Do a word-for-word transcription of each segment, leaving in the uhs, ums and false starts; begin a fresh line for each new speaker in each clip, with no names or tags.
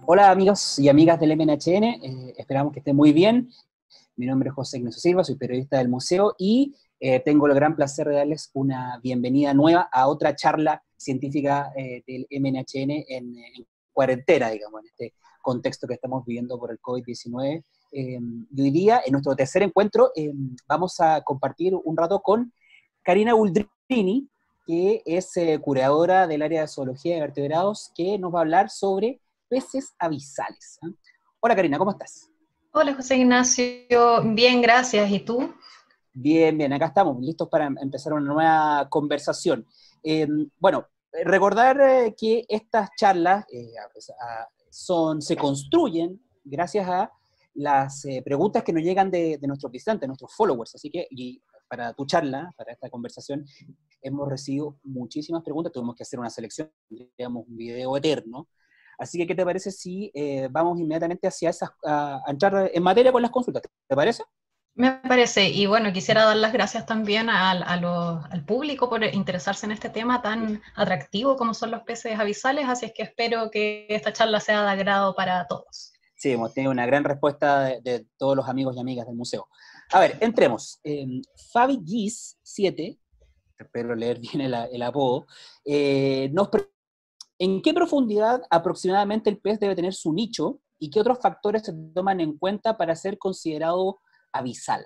Hola amigos y amigas del M N H N, eh, esperamos que estén muy bien. Mi nombre es José Ignacio Silva, soy periodista del museo y eh, tengo el gran placer de darles una bienvenida nueva a otra charla científica eh, del M N H N en, en cuarentena, digamos, en este contexto que estamos viviendo por el COVID diecinueve. Eh, y hoy día, en nuestro tercer encuentro, eh, vamos a compartir un rato con Karina Buldrini, que es eh, curadora del área de zoología de vertebrados, que nos va a hablar sobre peces abisales. ¿eh? Hola Karina, ¿cómo estás?
Hola José Ignacio, bien, gracias. ¿Y tú?
Bien, bien, acá estamos, listos para empezar una nueva conversación. Eh, bueno, recordar eh, que estas charlas eh, a- a- son, se construyen gracias a las eh, preguntas que nos llegan de, de nuestros visitantes, nuestros followers, así que, y para tu charla, para esta conversación, hemos recibido muchísimas preguntas, tuvimos que hacer una selección, digamos, un video eterno. Así que, ¿qué te parece si eh, vamos inmediatamente hacia esas, a, a entrar en materia con las consultas? ¿Te parece?
Me parece, y bueno, quisiera dar las gracias también al, a los- al público por interesarse en este tema tan atractivo como son los peces abisales, así es que espero que esta charla sea de agrado para todos.
Sí, hemos tenido una gran respuesta de, de todos los amigos y amigas del museo. A ver, entremos. Eh, Fabi Giz siete, espero leer bien el, el apodo, eh, nos pre- ¿en qué profundidad aproximadamente el pez debe tener su nicho y qué otros factores se toman en cuenta para ser considerado abisal?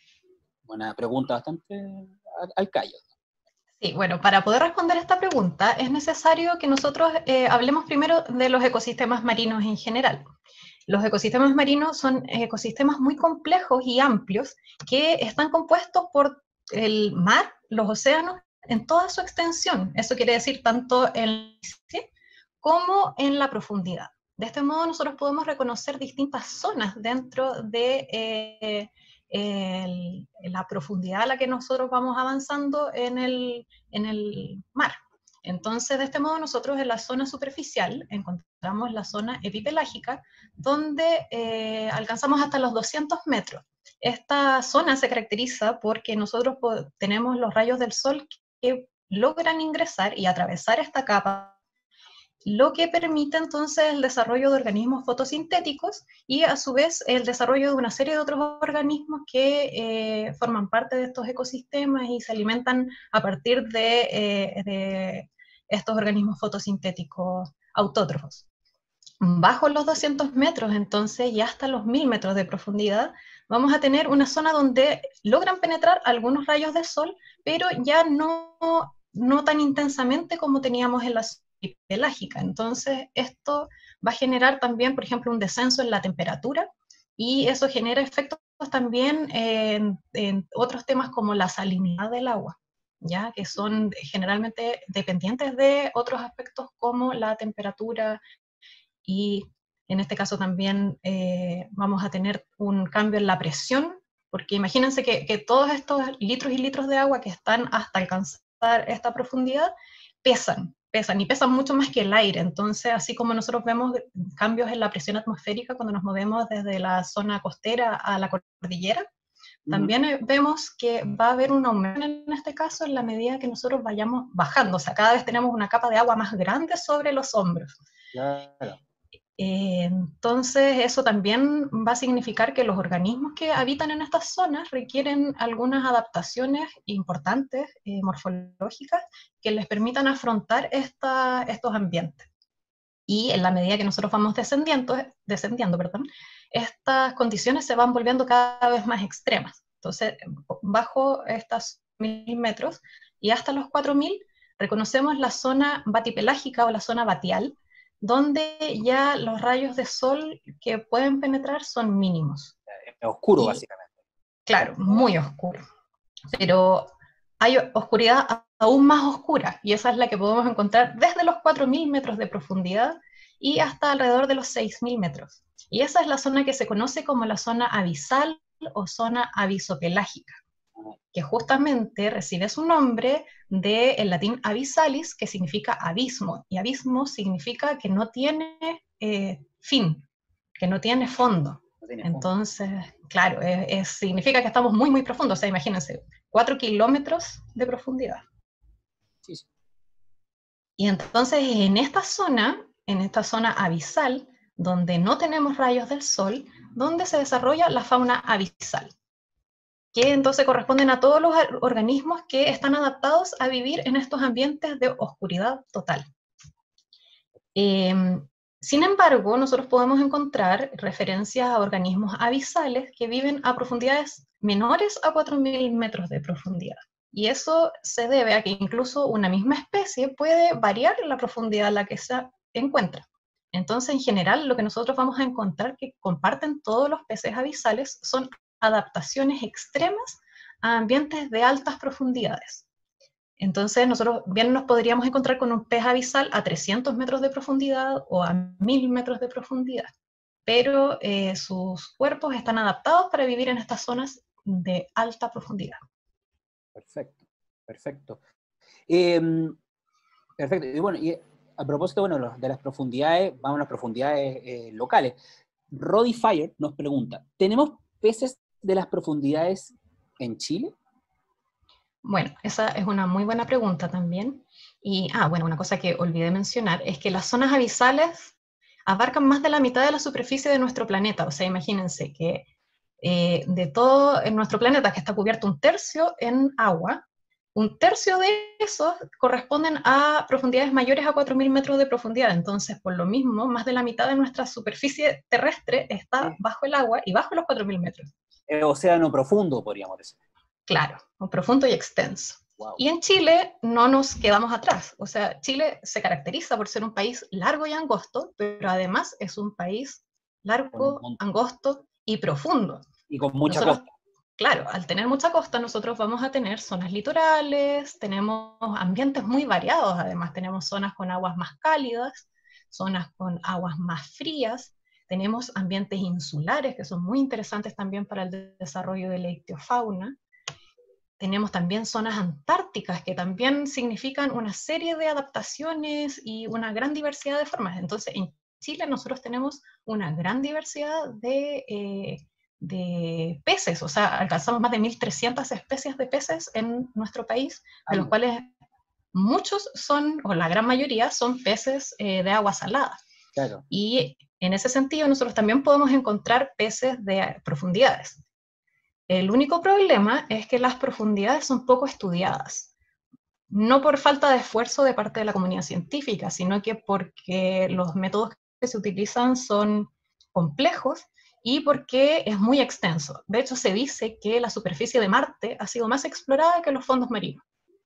Buena pregunta, bastante al, al callo.
Sí, bueno, para poder responder esta pregunta es necesario que nosotros eh, hablemos primero de los ecosistemas marinos en general. Los ecosistemas marinos son ecosistemas muy complejos y amplios que están compuestos por el mar, los océanos, en toda su extensión. Eso quiere decir tanto en ¿sí? como en la profundidad. De este modo nosotros podemos reconocer distintas zonas dentro de eh, el, la profundidad a la que nosotros vamos avanzando en el, en el mar. Entonces, de este modo, nosotros en la zona superficial encontramos la zona epipelágica, donde eh, alcanzamos hasta los doscientos metros. Esta zona se caracteriza porque nosotros tenemos los rayos del sol que logran ingresar y atravesar esta capa, lo que permite entonces el desarrollo de organismos fotosintéticos y a su vez el desarrollo de una serie de otros organismos que eh, forman parte de estos ecosistemas y se alimentan a partir de, eh, de estos organismos fotosintéticos autótrofos. Bajo los doscientos metros, entonces, y hasta los mil metros de profundidad, vamos a tener una zona donde logran penetrar algunos rayos de sol, pero ya no, no tan intensamente como teníamos en la zona pelágica. Entonces, esto va a generar también, por ejemplo, un descenso en la temperatura, y eso genera efectos también en, en otros temas como la salinidad del agua, ya que son generalmente dependientes de otros aspectos como la temperatura, y en este caso también eh, vamos a tener un cambio en la presión, porque imagínense que, que todos estos litros y litros de agua que están hasta alcanzar esta profundidad pesan, pesan y pesan mucho más que el aire. Entonces, así como nosotros vemos cambios en la presión atmosférica cuando nos movemos desde la zona costera a la cordillera,
Uh -huh.
también vemos que va a haber un aumento en este caso en la medida que nosotros vayamos bajando, o sea, cada vez tenemos una capa de agua más grande sobre los hombros.
Claro.
Eh, entonces, eso también va a significar que los organismos que habitan en estas zonas requieren algunas adaptaciones importantes, eh, morfológicas, que les permitan afrontar esta, estos ambientes. Y en la medida que nosotros vamos descendiendo, descendiendo perdón, estas condiciones se van volviendo cada vez más extremas. Entonces, bajo estos mil metros y hasta los cuatro mil, reconocemos la zona batipelágica o la zona batial, donde ya los rayos de sol que pueden penetrar son mínimos.
Es oscuro,
Y,
básicamente.
claro, muy oscuro. Pero hay oscuridad aún más oscura, y esa es la que podemos encontrar desde los cuatro mil metros de profundidad y hasta alrededor de los seis mil metros. Y esa es la zona que se conoce como la zona abisal o zona abisopelágica, que justamente recibe su nombre del latín abisalis, que significa abismo, y abismo significa que no tiene eh, fin, que no tiene fondo.
No tiene fondo.
Entonces, claro, es, es, significa que estamos muy, muy profundos. O sea, imagínense, cuatro kilómetros de profundidad.
Sí, sí.
Y entonces, en esta zona, en esta zona abisal, donde no tenemos rayos del sol, donde se desarrolla la fauna abisal, que entonces corresponden a todos los organismos que están adaptados a vivir en estos ambientes de oscuridad total. Eh, sin embargo, nosotros podemos encontrar referencias a organismos abisales que viven a profundidades menores a cuatro mil metros de profundidad. Y eso se debe a que incluso una misma especie puede variar la profundidad a la que se encuentra. Entonces, en general, lo que nosotros vamos a encontrar que comparten todos los peces abisales son adaptaciones extremas a ambientes de altas profundidades. Entonces, nosotros bien nos podríamos encontrar con un pez abisal a trescientos metros de profundidad o a mil metros de profundidad, pero eh, sus cuerpos están adaptados para vivir en estas zonas de alta profundidad.
Perfecto, perfecto. Eh, perfecto, y bueno, y a propósito, bueno, de las profundidades, vamos a las profundidades eh, locales. Roddy Fire nos pregunta, ¿tenemos peces de las profundidades en Chile?
Bueno, esa es una muy buena pregunta también. Y, ah, bueno, una cosa que olvidé mencionar es que las zonas abisales abarcan más de la mitad de la superficie de nuestro planeta. O sea, imagínense que eh, de todo en nuestro planeta, que está cubierto un tercio en agua, un tercio de esos corresponden a profundidades mayores a cuatro mil metros de profundidad. Entonces, por lo mismo, más de la mitad de nuestra superficie terrestre está bajo el agua y bajo los cuatro mil metros.
El océano profundo, podríamos decir.
Claro, profundo y extenso.
Wow.
Y en Chile no nos quedamos atrás. O sea, Chile se caracteriza por ser un país largo y angosto, pero además es un país largo, angosto y profundo.
Y con mucha
nosotros,
costa.
Claro, al tener mucha costa, nosotros vamos a tener zonas litorales, tenemos ambientes muy variados, además tenemos zonas con aguas más cálidas, zonas con aguas más frías, tenemos ambientes insulares que son muy interesantes también para el desarrollo de la ictiofauna. Tenemos también zonas antárticas que también significan una serie de adaptaciones y una gran diversidad de formas. Entonces, en Chile nosotros tenemos una gran diversidad de, eh, de peces, o sea, alcanzamos más de mil trescientas especies de peces en nuestro país, de los cuales muchos son, o la gran mayoría, son peces eh, de agua salada.
Claro.
Y en ese sentido nosotros también podemos encontrar peces de profundidades. El único problema es que las profundidades son poco estudiadas, no por falta de esfuerzo de parte de la comunidad científica, sino que porque los métodos que se utilizan son complejos y porque es muy extenso. De hecho, se dice que la superficie de Marte ha sido más explorada que los fondos marinos.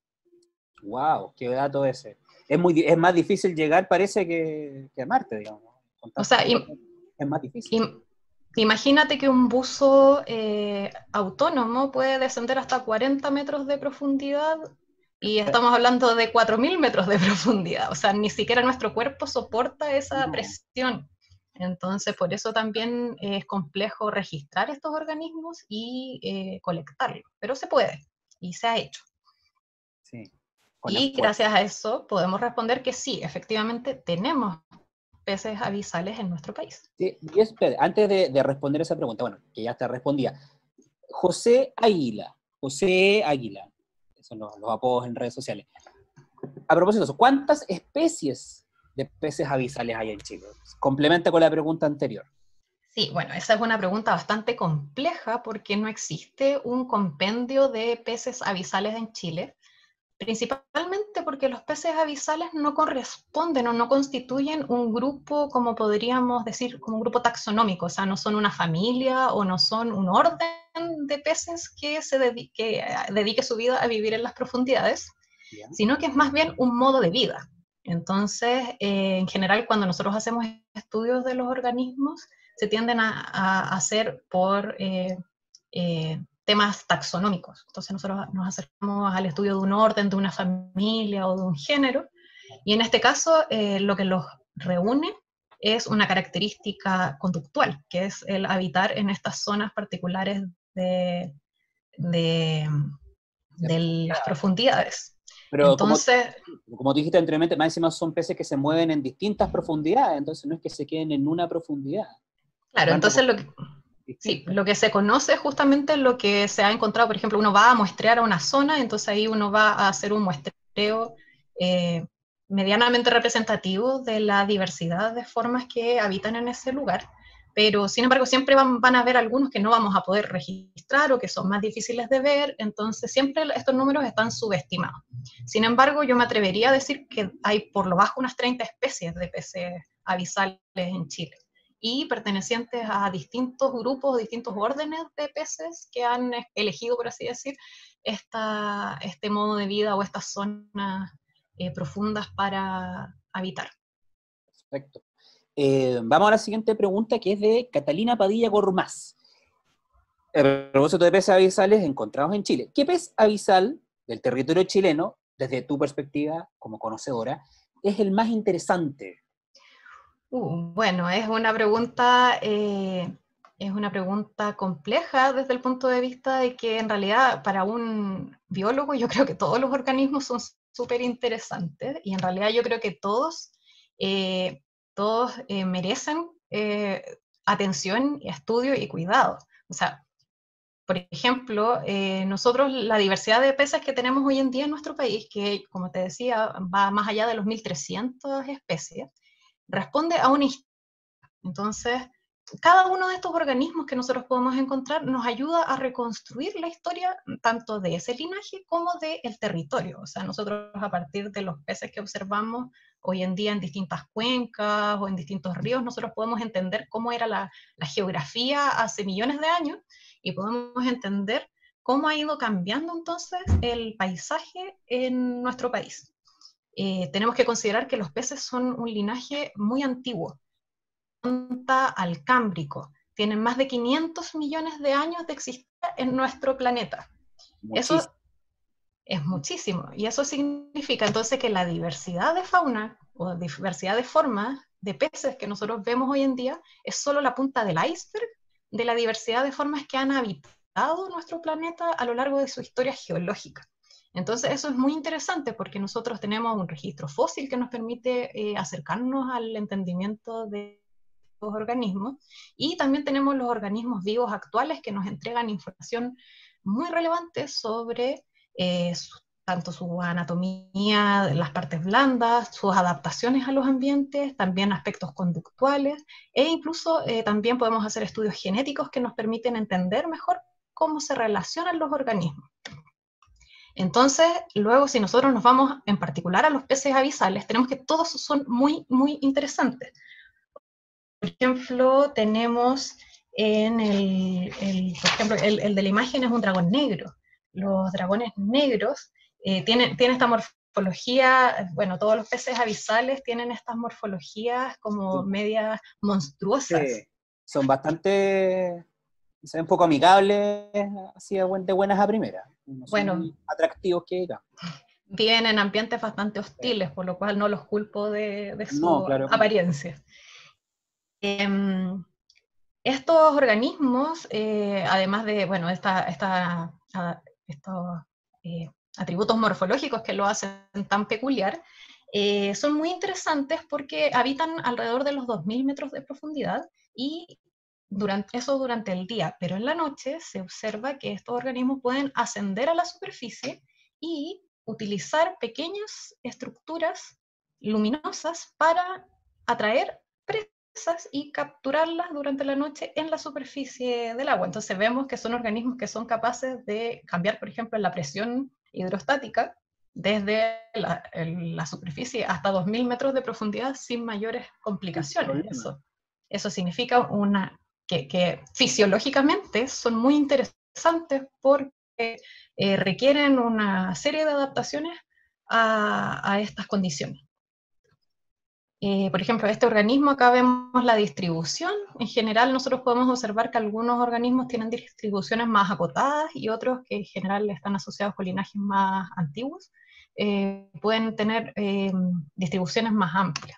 ¡Wow! ¡Qué dato ese! Es, muy, es más difícil llegar, parece, que, que a Marte, digamos.
O sea,
es más difícil.
Imagínate que un buzo eh, autónomo puede descender hasta cuarenta metros de profundidad y estamos hablando de cuatro mil metros de profundidad. O sea, ni siquiera nuestro cuerpo soporta esa no. presión. Entonces, por eso también es complejo registrar estos organismos y eh, colectarlos. Pero se puede y se ha hecho.
Sí.
Y gracias a eso podemos responder que sí, efectivamente tenemos peces abisales en nuestro país.
Sí, y espera, antes de, de responder esa pregunta, bueno, que ya te respondía, José Águila, José Águila, esos son los, los apodos en redes sociales. A propósito de eso, ¿cuántas especies de peces abisales hay en Chile? Complementa con la pregunta anterior.
Sí, bueno, esa es una pregunta bastante compleja porque no existe un compendio de peces abisales en Chile, principalmente porque los peces abisales no corresponden o no constituyen un grupo, como podríamos decir, como un grupo taxonómico, o sea, no son una familia o no son un orden de peces que, se dedique, que dedique su vida a vivir en las profundidades, yeah. sino que es más bien un modo de vida. Entonces, eh, en general, cuando nosotros hacemos estudios de los organismos, se tienden a, a hacer por... Eh, eh, temas taxonómicos. Entonces nosotros nos acercamos al estudio de un orden, de una familia o de un género, y en este caso eh, lo que los reúne es una característica conductual, que es el habitar en estas zonas particulares de, de, de las profundidades.
Pero
entonces,
como, como dijiste anteriormente, más encima son peces que se mueven en distintas profundidades, entonces no es que se queden en una profundidad.
Claro, entonces lo que... Sí, lo que se conoce es justamente lo que se ha encontrado, por ejemplo, uno va a muestrear a una zona, entonces ahí uno va a hacer un muestreo eh, medianamente representativos de la diversidad de formas que habitan en ese lugar, pero sin embargo siempre van, van a haber algunos que no vamos a poder registrar o que son más difíciles de ver, entonces siempre estos números están subestimados. Sin embargo, yo me atrevería a decir que hay por lo bajo unas treinta especies de peces abisales en Chile, y pertenecientes a distintos grupos, distintos órdenes de peces que han elegido, por así decir, esta, este modo de vida o estas zonas eh, profundas para habitar.
Perfecto. Eh, vamos a la siguiente pregunta, que es de Catalina Padilla Gormaz. A propósito de peces abisales encontrados en Chile. ¿Qué pez abisal del territorio chileno, desde tu perspectiva como conocedora, es el más interesante?
Uh, bueno, es una pregunta, eh, es una pregunta compleja desde el punto de vista de que en realidad para un biólogo yo creo que todos los organismos son súper interesantes, y en realidad yo creo que todos, eh, todos eh, merecen eh, atención, estudio y cuidado. O sea, por ejemplo, eh, nosotros la diversidad de peces que tenemos hoy en día en nuestro país, que como te decía va más allá de los mil trescientas especies, responde a una historia. Entonces, cada uno de estos organismos que nosotros podemos encontrar nos ayuda a reconstruir la historia tanto de ese linaje como del territorio. O sea, nosotros a partir de los peces que observamos hoy en día en distintas cuencas o en distintos ríos, nosotros podemos entender cómo era la, la geografía hace millones de años, y podemos entender cómo ha ido cambiando entonces el paisaje en nuestro país. Eh, tenemos que considerar que los peces son un linaje muy antiguo, al Cámbrico, tienen más de quinientos millones de años de existencia en nuestro planeta. Muchísimo. Eso es muchísimo, y eso significa entonces que la diversidad de fauna o diversidad de formas de peces que nosotros vemos hoy en día es solo la punta del iceberg de la diversidad de formas que han habitado nuestro planeta a lo largo de su historia geológica. Entonces eso es muy interesante porque nosotros tenemos un registro fósil que nos permite eh, acercarnos al entendimiento de los organismos, y también tenemos los organismos vivos actuales que nos entregan información muy relevante sobre eh, su, tanto su anatomía, las partes blandas, sus adaptaciones a los ambientes, también aspectos conductuales, e incluso eh, también podemos hacer estudios genéticos que nos permiten entender mejor cómo se relacionan los organismos. Entonces, luego si nosotros nos vamos en particular a los peces abisales, tenemos que todos son muy, muy interesantes. Por ejemplo, tenemos en el, el por ejemplo, el, el de la imagen es un dragón negro. Los dragones negros eh, tienen, tienen esta morfología, bueno, todos los peces abisales tienen estas morfologías como medias monstruosas.
Sí, son bastante, son un poco amigables, así de buenas a primeras. No son
bueno,
muy atractivos que digamos.
Viven en ambientes bastante hostiles, sí. Por lo cual no los culpo de, de su
no, claro.
apariencia. Eh, estos organismos, eh, además de, bueno, esta, esta, estos eh, atributos morfológicos que lo hacen tan peculiar, eh, son muy interesantes porque habitan alrededor de los dos mil metros de profundidad, y durante, eso durante el día, pero en la noche se observa que estos organismos pueden ascender a la superficie y utilizar pequeñas estructuras luminosas para atraer presas y capturarlas durante la noche en la superficie del agua. Entonces vemos que son organismos que son capaces de cambiar, por ejemplo, la presión hidrostática desde la, la superficie hasta dos mil metros de profundidad sin mayores complicaciones. Eso, eso significa una, que, que fisiológicamente son muy interesantes porque eh, requieren una serie de adaptaciones a, a estas condiciones. Eh, por ejemplo, este organismo, acá vemos la distribución. En general, nosotros podemos observar que algunos organismos tienen distribuciones más acotadas y otros que en general están asociados con linajes más antiguos, eh, pueden tener eh, distribuciones más amplias.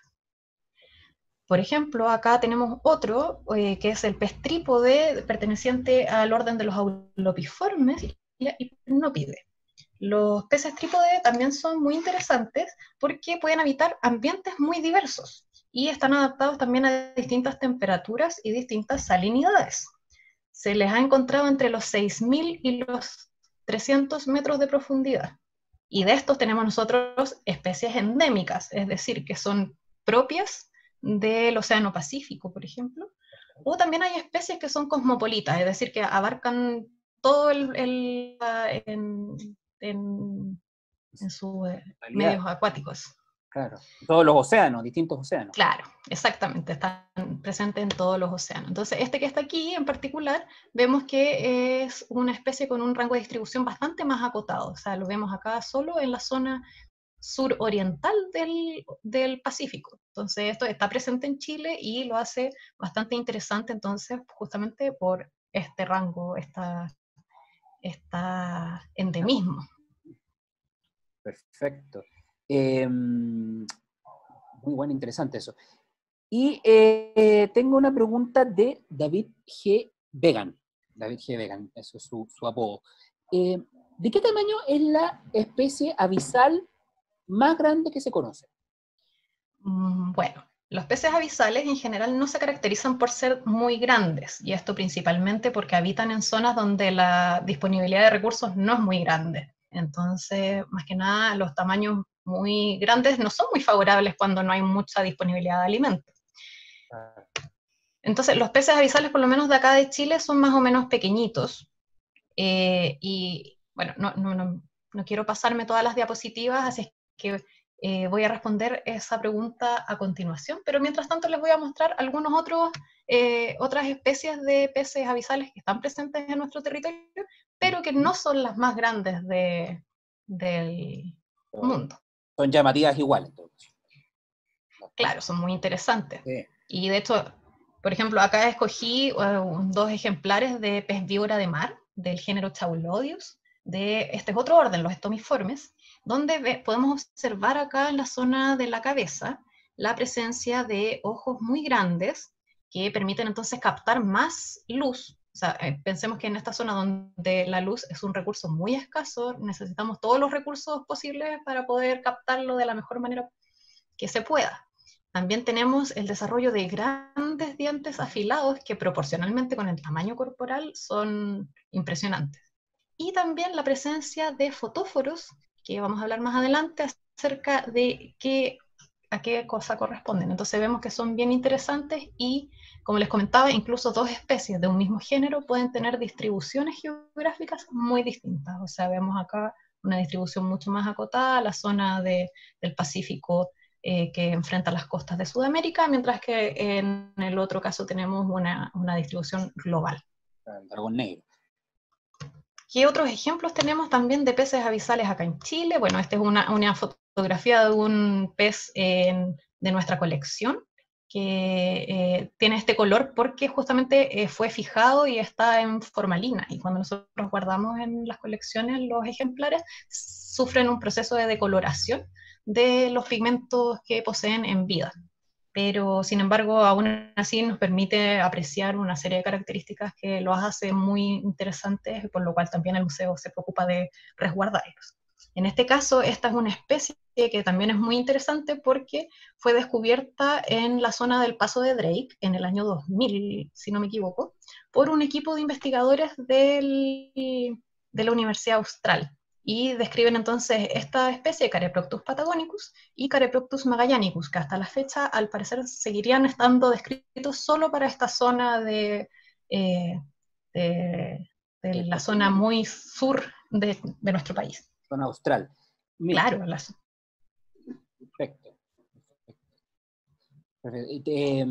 Por ejemplo, acá tenemos otro, eh, que es el pez trípode, perteneciente al orden de los aulopiformes y la hipnópide. Los peces trípode también son muy interesantes porque pueden habitar ambientes muy diversos y están adaptados también a distintas temperaturas y distintas salinidades. Se les ha encontrado entre los seis mil y los trescientos metros de profundidad. Y de estos tenemos nosotros especies endémicas, es decir, que son propias del Océano Pacífico, por ejemplo. O también hay especies que son cosmopolitas, es decir, que abarcan todo el, el en, en, en sus eh, medios acuáticos.
Claro, todos los océanos, distintos océanos.
Claro, exactamente, están presentes en todos los océanos. Entonces, este que está aquí en particular, vemos que es una especie con un rango de distribución bastante más acotado. O sea, lo vemos acá solo en la zona suroriental del, del Pacífico. Entonces, esto está presente en Chile y lo hace bastante interesante, entonces, justamente por este rango, esta, esta endemismo.
Perfecto. Eh, muy bueno, interesante eso. Y eh, tengo una pregunta de David G. Vegan. David G. Vegan, eso es su, su apodo. Eh, ¿De qué tamaño es la especie abisal más grande que se conoce?
Bueno, los peces abisales en general no se caracterizan por ser muy grandes, y esto principalmente porque habitan en zonas donde la disponibilidad de recursos no es muy grande. Entonces, más que nada, los tamaños muy grandes no son muy favorables cuando no hay mucha disponibilidad de alimentos. Entonces, los peces abisales, por lo menos de acá de Chile, son más o menos pequeñitos. Eh, y bueno, no, no, no, no quiero pasarme todas las diapositivas, así es que eh, voy a responder esa pregunta a continuación, pero mientras tanto les voy a mostrar algunos otros, eh, otras especies de peces abisales que están presentes en nuestro territorio, pero que no son las más grandes de, del mundo.
Son llamativas igual, entonces.
Claro, son muy interesantes.
Sí.
Y de hecho, por ejemplo, acá escogí uh, dos ejemplares de pez víbora de mar, del género Chaulodius, de este es otro orden, los estomiformes, donde ve, podemos observar acá en la zona de la cabeza la presencia de ojos muy grandes que permiten entonces captar más luz. O sea, eh, pensemos que en esta zona donde la luz es un recurso muy escaso, necesitamos todos los recursos posibles para poder captarlo de la mejor manera que se pueda. También tenemos el desarrollo de grandes dientes afilados que proporcionalmente con el tamaño corporal son impresionantes. Y también la presencia de fotóforos, que vamos a hablar más adelante acerca de qué, a qué cosa corresponden. Entonces vemos que son bien interesantes y, como les comentaba, incluso dos especies de un mismo género pueden tener distribuciones geográficas muy distintas. O sea, vemos acá una distribución mucho más acotada, la zona de, del Pacífico eh, que enfrenta las costas de Sudamérica, mientras que en el otro caso tenemos una, una distribución global.
El dragón negro.
¿Qué otros ejemplos tenemos también de peces abisales acá en Chile? Bueno, esta es una, una fotografía de un pez en, de nuestra colección que eh, tiene este color porque justamente eh, fue fijado y está en formalina. Y cuando nosotros guardamos en las colecciones los ejemplares, sufren un proceso de decoloración de los pigmentos que poseen en vida. Pero sin embargo, aún así nos permite apreciar una serie de características que los hace muy interesantes, por lo cual también el museo se preocupa de resguardarlos. En este caso, esta es una especie que también es muy interesante porque fue descubierta en la zona del Paso de Drake en el año dos mil, si no me equivoco, por un equipo de investigadores del, de la Universidad Austral. Y describen entonces esta especie, Careproctus patagonicus y Careproctus magellanicus, que hasta la fecha al parecer seguirían estando descritos solo para esta zona de, eh, de, de la zona muy sur de, de nuestro país.
Zona austral. Mira.
Claro. La...
Perfecto. Perfecto. Eh,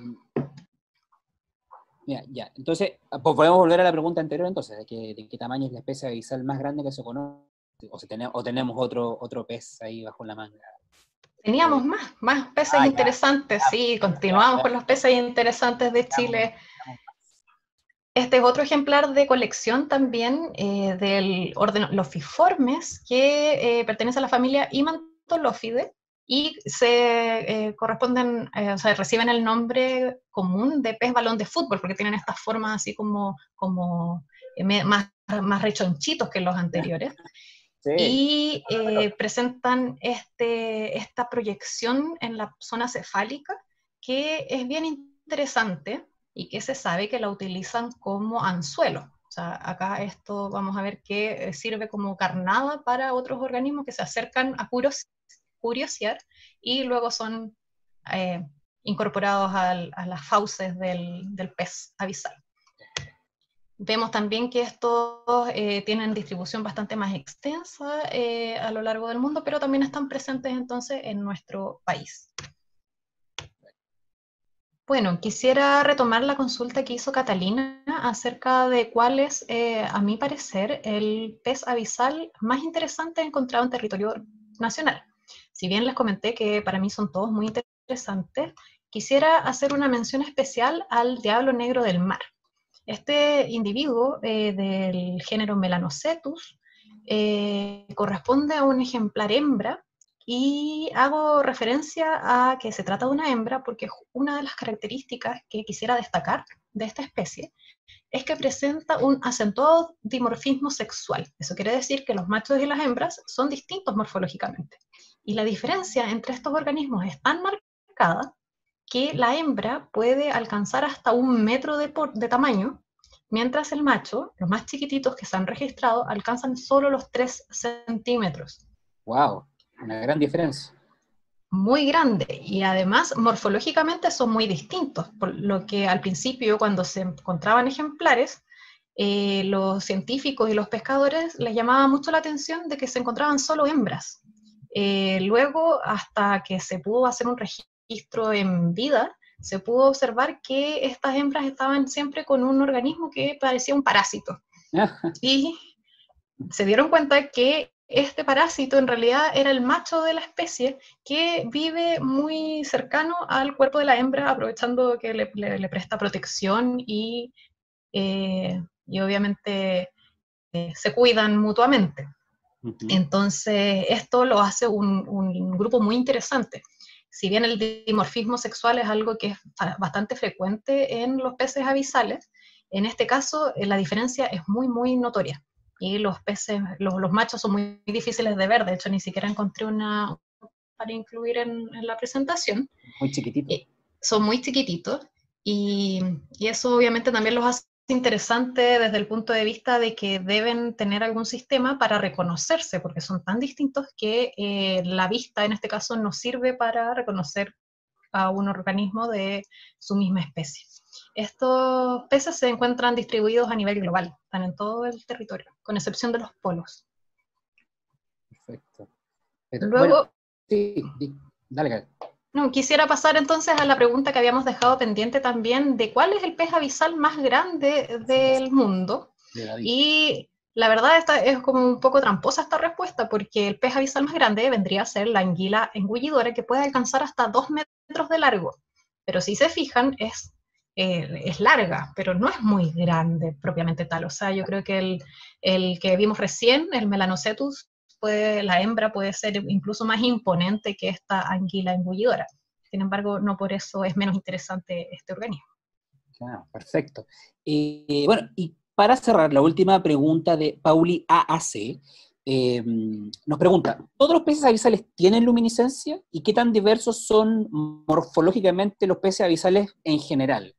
mira, ya. Entonces, pues podemos volver a la pregunta anterior, entonces, de, que, de qué tamaño es la especie abisal más grande que se conoce, o, si tenemos, o tenemos otro, otro pez ahí bajo la manga.
Teníamos eh, más, más peces ah, interesantes, ya, sí, ya, continuamos ya, con los peces interesantes de Chile. Este es otro ejemplar de colección también eh, del orden Lophiformes, que eh, pertenece a la familia Himantolophidae y se eh, corresponden, eh, o sea, reciben el nombre común de pez balón de fútbol, porque tienen estas formas así como, como eh, más, más rechonchitos que los anteriores. Sí. Y eh, presentan este, esta proyección en la zona cefálica que es bien interesante y que se sabe que la utilizan como anzuelo. O sea, acá esto vamos a ver que sirve como carnada para otros organismos que se acercan a curiosear y luego son eh, incorporados al, a las fauces del, del pez abisal. Vemos también que estos eh, tienen distribución bastante más extensa eh, a lo largo del mundo, pero también están presentes entonces en nuestro país. Bueno, quisiera retomar la consulta que hizo Catalina acerca de cuál es, eh, a mi parecer, el pez abisal más interesante encontrado en territorio nacional. Si bien les comenté que para mí son todos muy interesantes, quisiera hacer una mención especial al diablo negro del mar. Este individuo eh, del género Melanocetus eh, corresponde a un ejemplar hembra, y hago referencia a que se trata de una hembra porque una de las características que quisiera destacar de esta especie es que presenta un acentuado dimorfismo sexual. Eso quiere decir que los machos y las hembras son distintos morfológicamente. Y la diferencia entre estos organismos es tan marcada que la hembra puede alcanzar hasta un metro de, por, de tamaño, mientras el macho, los más chiquititos que se han registrado, alcanzan solo los tres centímetros.
¡Wow! Una gran diferencia.
Muy grande, y además morfológicamente son muy distintos, por lo que al principio cuando se encontraban ejemplares, eh, los científicos y los pescadores les llamaba mucho la atención de que se encontraban solo hembras. Eh, luego, hasta que se pudo hacer un registro en vida, se pudo observar que estas hembras estaban siempre con un organismo que parecía un parásito. Y se dieron cuenta que este parásito en realidad era el macho de la especie que vive muy cercano al cuerpo de la hembra, aprovechando que le, le, le presta protección y, eh, y obviamente eh, se cuidan mutuamente. Uh-huh. Entonces esto lo hace un, un grupo muy interesante. Si bien el dimorfismo sexual es algo que es bastante frecuente en los peces abisales, en este caso la diferencia es muy, muy notoria. Y los peces, los, los machos son muy difíciles de ver, de hecho ni siquiera encontré una para incluir en, en la presentación.
Muy chiquititos.
Eh, son muy chiquititos y, y eso obviamente también los hace interesantes desde el punto de vista de que deben tener algún sistema para reconocerse, porque son tan distintos que eh, la vista en este caso no sirve para reconocer a un organismo de su misma especie. Estos peces se encuentran distribuidos a nivel global, están en todo el territorio, con excepción de los polos.
Perfecto. Pero,
Luego,
bueno, sí, dale, dale.
No, quisiera pasar entonces a la pregunta que habíamos dejado pendiente también de cuál es el pez abisal más grande del mundo. Y la verdad esta es como un poco tramposa esta respuesta, porque el pez abisal más grande vendría a ser la anguila engullidora, que puede alcanzar hasta dos metros de largo. Pero si se fijan, es, eh, es larga, pero no es muy grande propiamente tal. O sea, yo creo que el, el que vimos recién, el Melanocetus, Puede, la hembra puede ser incluso más imponente que esta anguila engullidora. Sin embargo, no por eso es menos interesante este organismo.
Ah, perfecto. Eh, bueno, y para cerrar, la última pregunta de Pauli A A C, eh, nos pregunta, ¿todos los peces abisales tienen luminiscencia? ¿Y qué tan diversos son morfológicamente los peces abisales en general?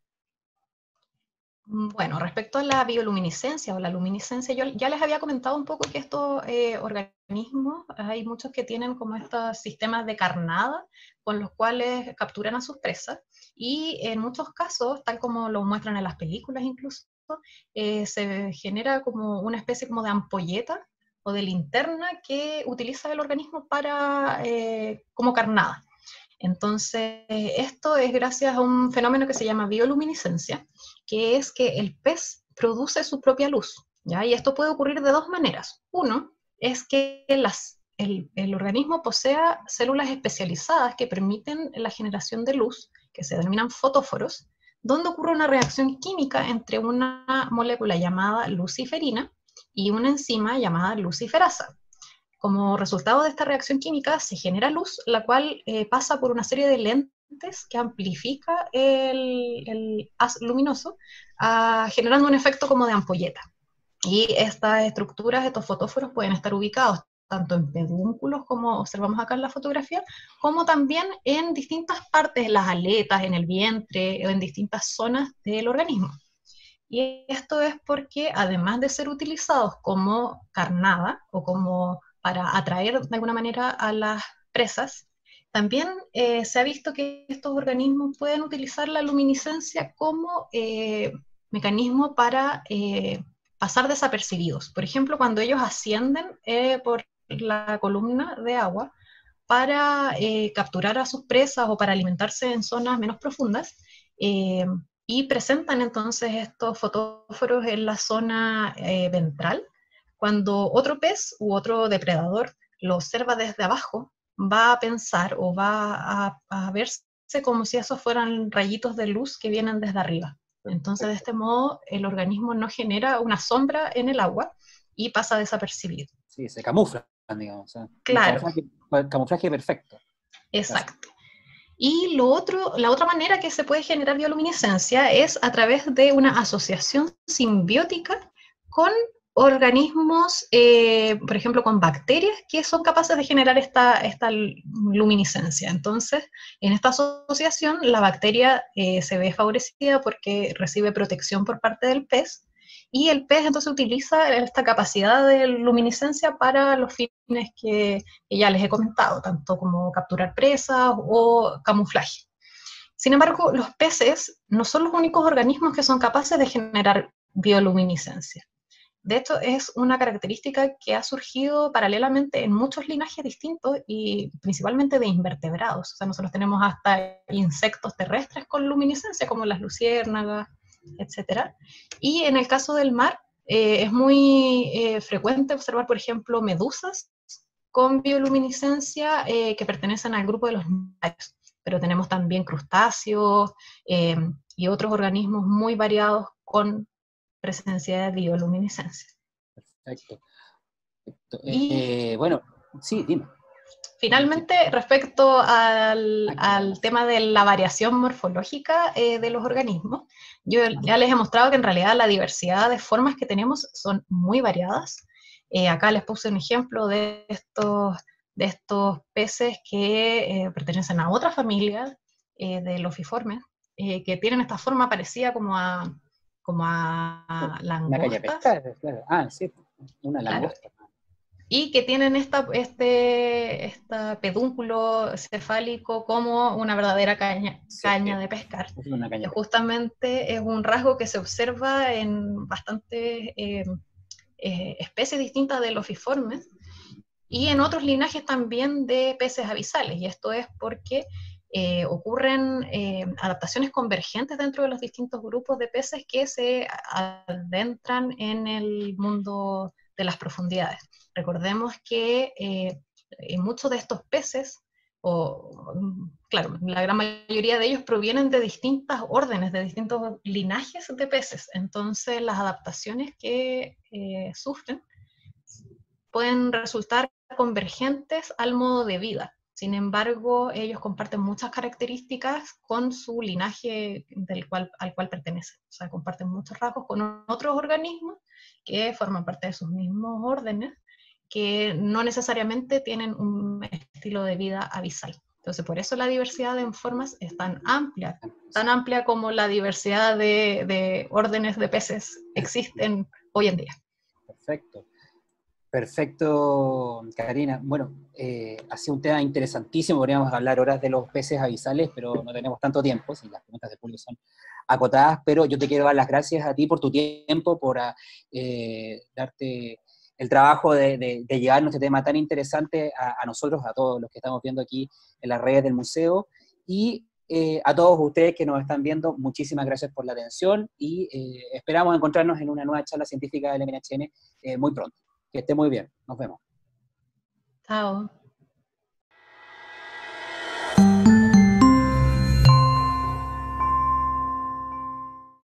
Bueno, respecto a la bioluminiscencia o la luminiscencia, yo ya les había comentado un poco que estos eh, organismos, hay muchos que tienen como estos sistemas de carnada con los cuales capturan a sus presas, y en muchos casos, tal como lo muestran en las películas incluso, eh, se genera como una especie como de ampolleta o de linterna que utiliza el organismo para, eh, como carnada. Entonces, esto es gracias a un fenómeno que se llama bioluminiscencia, que es que el pez produce su propia luz, ¿ya? Y esto puede ocurrir de dos maneras. Uno es que las, el, el organismo posea células especializadas que permiten la generación de luz, que se denominan fotóforos, donde ocurre una reacción química entre una molécula llamada luciferina y una enzima llamada luciferasa. Como resultado de esta reacción química se genera luz, la cual eh, pasa por una serie de lentes que amplifica el, el haz luminoso, uh, generando un efecto como de ampolleta. Y estas estructuras, estos fotóforos, pueden estar ubicados tanto en pedúnculos, como observamos acá en la fotografía, como también en distintas partes, en las aletas, en el vientre, o en distintas zonas del organismo. Y esto es porque, además de ser utilizados como carnada o como para atraer de alguna manera a las presas, también eh, se ha visto que estos organismos pueden utilizar la luminiscencia como eh, mecanismo para eh, pasar desapercibidos. Por ejemplo, cuando ellos ascienden eh, por la columna de agua para eh, capturar a sus presas o para alimentarse en zonas menos profundas, eh, y presentan entonces estos fotóforos en la zona eh, ventral. Cuando otro pez u otro depredador lo observa desde abajo, va a pensar o va a, a verse como si esos fueran rayitos de luz que vienen desde arriba. Entonces, de este modo, el organismo no genera una sombra en el agua y pasa desapercibido.
Sí, se camuflan, digamos. O sea, un
Claro,
camuflaje, camuflaje perfecto.
exacto. Y lo otro, la otra manera que se puede generar bioluminiscencia es a través de una asociación simbiótica con organismos, eh, por ejemplo, con bacterias que son capaces de generar esta, esta luminiscencia. Entonces, en esta asociación, la bacteria eh, se ve favorecida porque recibe protección por parte del pez, y el pez entonces utiliza esta capacidad de luminiscencia para los fines que, que ya les he comentado, tanto como capturar presas o camuflaje. Sin embargo, los peces no son los únicos organismos que son capaces de generar bioluminiscencia. De hecho, es una característica que ha surgido paralelamente en muchos linajes distintos y principalmente de invertebrados. O sea, nosotros tenemos hasta insectos terrestres con luminiscencia, como las luciérnagas, etcétera. Y en el caso del mar, eh, es muy eh, frecuente observar, por ejemplo, medusas con bioluminiscencia eh, que pertenecen al grupo de los nudarios. Pero tenemos también crustáceos eh, y otros organismos muy variados con presencia de bioluminiscencia.
Perfecto. Perfecto.
Y
Eh, bueno, sí, dime.
finalmente, respecto al, al tema de la variación morfológica eh, de los organismos, yo ya les he mostrado que en realidad la diversidad de formas que tenemos son muy variadas. Eh, acá les puse un ejemplo de estos, de estos peces que eh, pertenecen a otra familia eh, de los fiformes, eh, que tienen esta forma parecida como a, como a
Una caña de
langostas,
pescar, claro. Ah, sí, una
claro,
langosta.
y que tienen esta, este, este pedúnculo cefálico como una verdadera caña,
Sí,
caña
es
de pescar,
una caña
que
de pescar.
justamente es un rasgo que se observa en bastantes eh, eh, especies distintas de los fiformes y en otros linajes también de peces abisales, y esto es porque eh, ocurren eh, adaptaciones convergentes dentro de los distintos grupos de peces que se adentran en el mundo de las profundidades. Recordemos que eh, en muchos de estos peces, o claro, la gran mayoría de ellos provienen de distintas órdenes, de distintos linajes de peces, entonces las adaptaciones que eh, sufren pueden resultar convergentes al modo de vida. Sin embargo, ellos comparten muchas características con su linaje del cual, al cual pertenecen. O sea, comparten muchos rasgos con otros organismos que forman parte de sus mismos órdenes, que no necesariamente tienen un estilo de vida abisal. Entonces, por eso la diversidad en formas es tan amplia, tan amplia como la diversidad de, de órdenes de peces existen hoy en día.
Perfecto. Perfecto, Karina. Bueno, eh, ha sido un tema interesantísimo, podríamos hablar horas de los peces abisales, pero no tenemos tanto tiempo, si las preguntas de público son acotadas, pero yo te quiero dar las gracias a ti por tu tiempo, por eh, darte el trabajo de, de, de llevarnos este tema tan interesante a, a nosotros, a todos los que estamos viendo aquí en las redes del museo, y eh, a todos ustedes que nos están viendo, muchísimas gracias por la atención, y eh, esperamos encontrarnos en una nueva charla científica del M N H N eh, muy pronto. Que esté muy bien. Nos vemos.
Chao.